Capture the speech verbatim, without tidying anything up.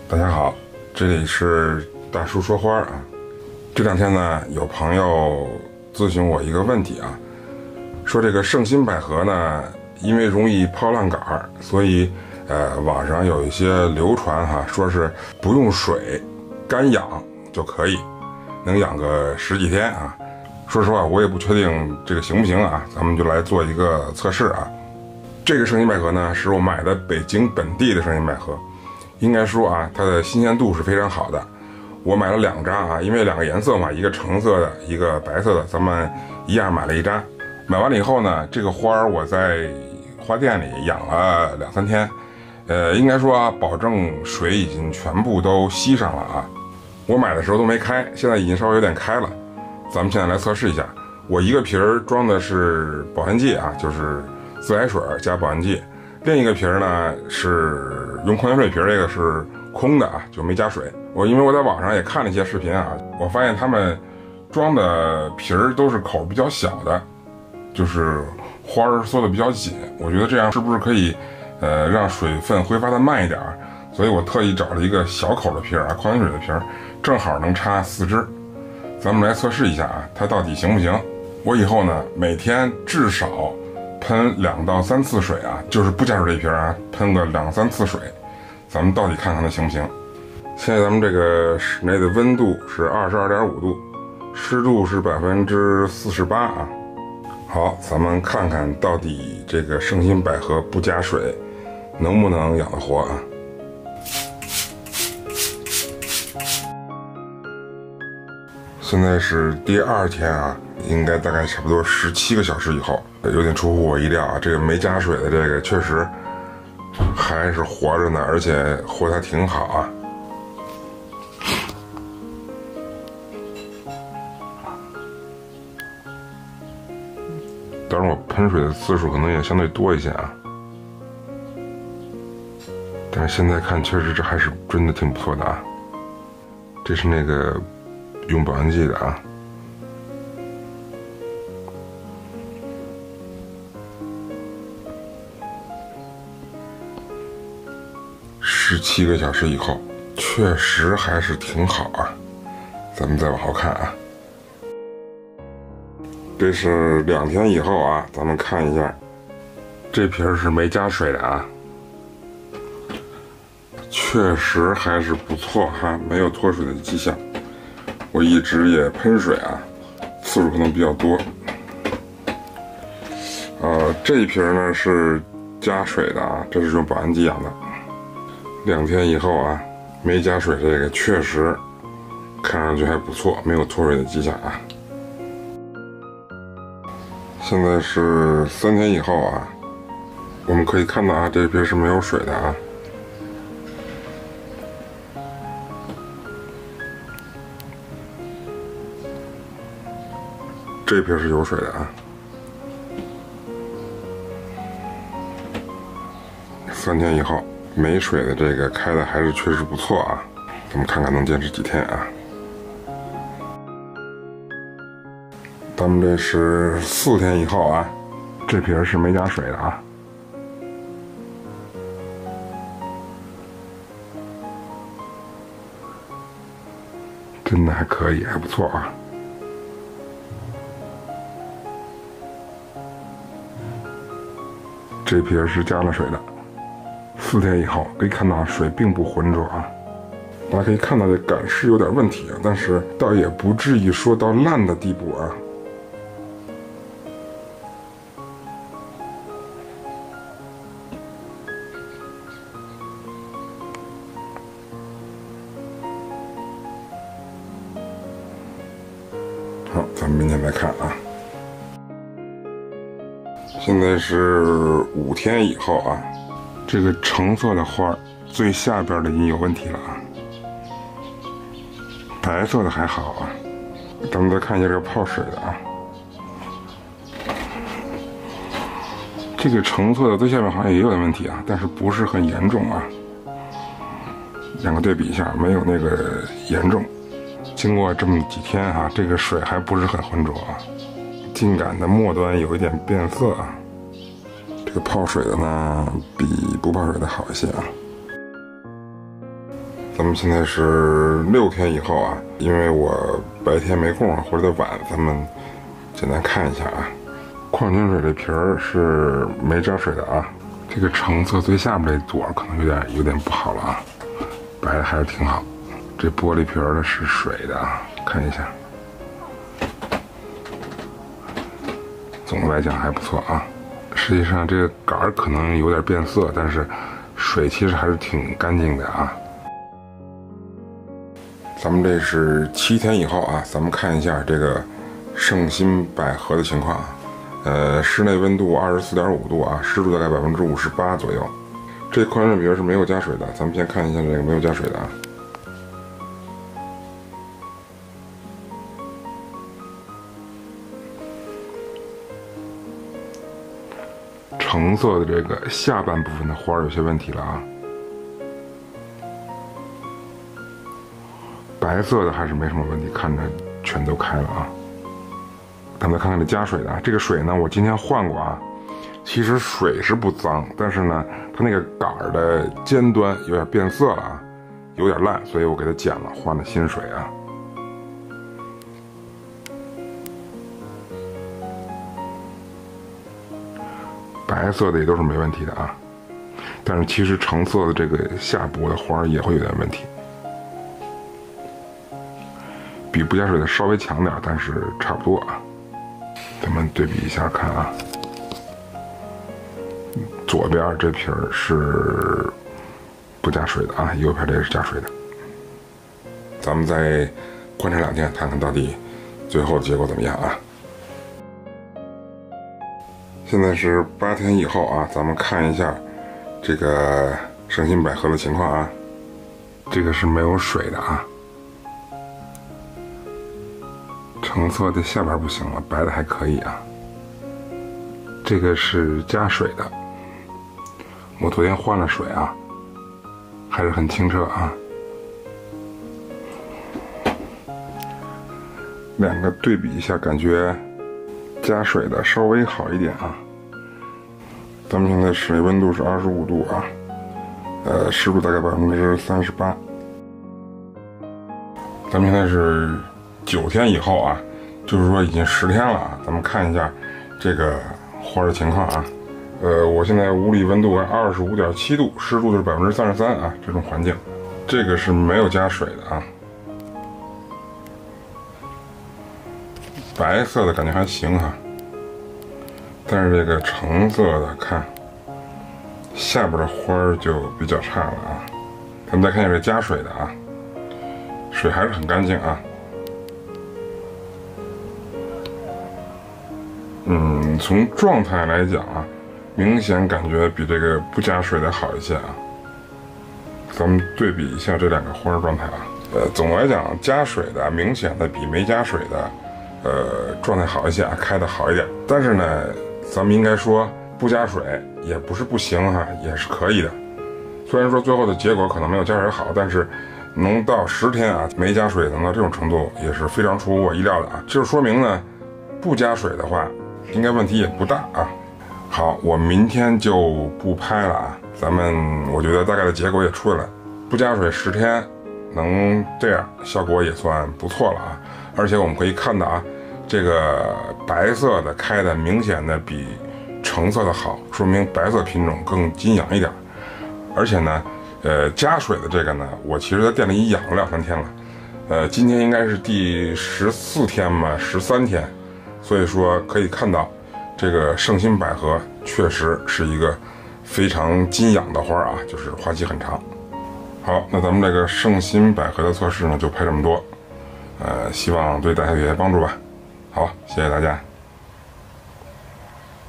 大家好，这里是大叔说花啊。这两天呢，有朋友咨询我一个问题啊，说这个圣心百合呢，因为容易泡烂杆儿，所以呃，网上有一些流传哈，说是不用水，干养就可以，能养个十几天啊。说实话，我也不确定这个行不行啊，咱们就来做一个测试啊。这个圣心百合呢，是我买的北京本地的圣心百合，应该说啊，它的新鲜度是非常好的。我买了两扎啊，因为两个颜色嘛，一个橙色的，一个白色的，咱们一样买了一扎。买完了以后呢，这个花儿我在花店里养了两三天，呃，应该说啊，保证水已经全部都吸上了啊。我买的时候都没开，现在已经稍微有点开了。咱们现在来测试一下，我一个瓶儿装的是保鲜剂啊，就是自来水加保鲜剂，另一个瓶儿呢是用矿泉水瓶，这个是空的啊，就没加水。我因为我在网上也看了一些视频啊，我发现他们装的瓶儿都是口比较小的，就是花儿缩的比较紧。我觉得这样是不是可以呃让水分挥发的慢一点，所以我特意找了一个小口的瓶儿啊，矿泉水的瓶儿，正好能插四支。咱们来测试一下啊，它到底行不行？我以后呢，每天至少喷两到三次水啊，就是不加水这瓶啊，喷个两三次水，咱们到底看看它行不行。现在咱们这个室内的温度是二十二点五度，湿度是百分之四十八啊。好，咱们看看到底这个圣心百合不加水能不能养得活啊？现在是第二天啊，应该大概差不多十七个小时以后，有点出乎我意料啊。这个没加水的这个确实还是活着呢，而且活得还挺好啊。当然我喷水的次数可能也相对多一些啊，但是现在看确实这还是真的挺不错的啊。这是那个用保鲜剂的啊，十七个小时以后，确实还是挺好啊。咱们再往后看啊，这是两天以后啊，咱们看一下，这瓶是没加水的啊，确实还是不错哈，没有脱水的迹象。我一直也喷水啊，次数可能比较多。呃，这一瓶呢是加水的啊，这是用保鲜剂养的。两天以后啊，没加水这个确实看上去还不错，没有脱水的迹象啊。现在是三天以后啊，我们可以看到啊，这瓶是没有水的啊。这瓶是有水的啊，三天以后没水的这个开的还是确实不错啊，咱们看看能坚持几天啊。咱们这是四天以后啊，这瓶是没加水的啊，真的还可以，还不错啊。这瓶是加了水的，四天以后可以看到水并不浑浊啊。大家可以看到这杆是有点问题啊，但是倒也不至于说到烂的地步啊。好，咱们明天再看啊。现在是五天以后啊，这个橙色的花最下边的已经有问题了啊，白色的还好啊。咱们再看一下这个泡水的啊，这个橙色的最下面好像也有点问题啊，但是不是很严重啊。两个对比一下，没有那个严重。经过这么几天哈、啊，这个水还不是很浑浊啊。茎秆的末端有一点变色啊，这个泡水的呢比不泡水的好一些啊。 咱们现在是六天以后啊，因为我白天没空啊，回来的晚，咱们简单看一下啊。矿泉水这瓶儿是没加水的啊，这个橙色最下边这朵可能有点有点不好了啊，白的还是挺好。这玻璃瓶儿的是水的啊，看一下。总的来讲还不错啊。实际上这个杆儿可能有点变色，但是水其实还是挺干净的啊。咱们这是七天以后啊，咱们看一下这个圣心百合的情况啊。呃，室内温度二十四点五度啊，湿度大概百分之五十八左右。这矿泉水瓶是没有加水的，咱们先看一下这个没有加水的啊。橙色的这个下半部分的花有些问题了啊，白色的还是没什么问题，看着全都开了啊。咱们再看看这加水的，这个水呢，我今天换过啊。其实水是不脏，但是呢，它那个杆儿的尖端有点变色了啊，有点烂，所以我给它剪了，换了新水啊。白色的也都是没问题的啊，但是其实橙色的这个下部的花也会有点问题，比不加水的稍微强点，但是差不多啊。咱们对比一下看啊，左边这瓶是不加水的啊，右边这个是加水的。咱们再观察两天，看看到底最后的结果怎么样啊。现在是八天以后啊，咱们看一下这个圣心百合的情况啊。这个是没有水的啊，橙色的下边不行了，白的还可以啊。这个是加水的，我昨天换了水啊，还是很清澈啊。两个对比一下，感觉加水的稍微好一点啊。咱们现在室内温度是二十五度啊，呃，湿度大概百分之三十八。咱们现在是九天以后啊，就是说已经十天了啊。咱们看一下这个花的情况啊。呃，我现在屋里温度为二十五点七度，湿度就是百分之三十三啊，这种环境，这个是没有加水的啊。白色的感觉还行哈，但是这个橙色的看下边的花儿就比较差了啊。咱们再看一下这加水的啊，水还是很干净啊。嗯，从状态来讲啊，明显感觉比这个不加水的好一些啊。咱们对比一下这两个花儿状态啊。呃，总的来讲，加水的明显的比没加水的呃，状态好一些啊，开的好一点。但是呢，咱们应该说不加水也不是不行哈，也是可以的。虽然说最后的结果可能没有加水好，但是能到十天啊没加水能到这种程度，也是非常出乎我意料的啊。这就说明呢，不加水的话，应该问题也不大啊。好，我明天就不拍了啊。咱们我觉得大概的结果也出来了，不加水十天能这样，效果也算不错了啊。而且我们可以看到啊，这个白色的开的明显的比橙色的好，说明白色品种更金养一点。而且呢，呃，加水的这个呢，我其实在店里养了两三天了，呃，今天应该是第十四天吧，十三天，所以说可以看到，这个圣心百合确实是一个非常金养的花啊，就是花期很长。好，那咱们这个圣心百合的测试呢，就拍这么多。呃，希望对大家有些帮助吧。好，谢谢大家。